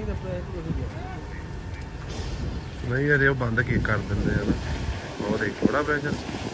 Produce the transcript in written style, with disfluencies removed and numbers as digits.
नहीं अजे वो बंद की कर देंगे वो देख थोड़ा प्रेशर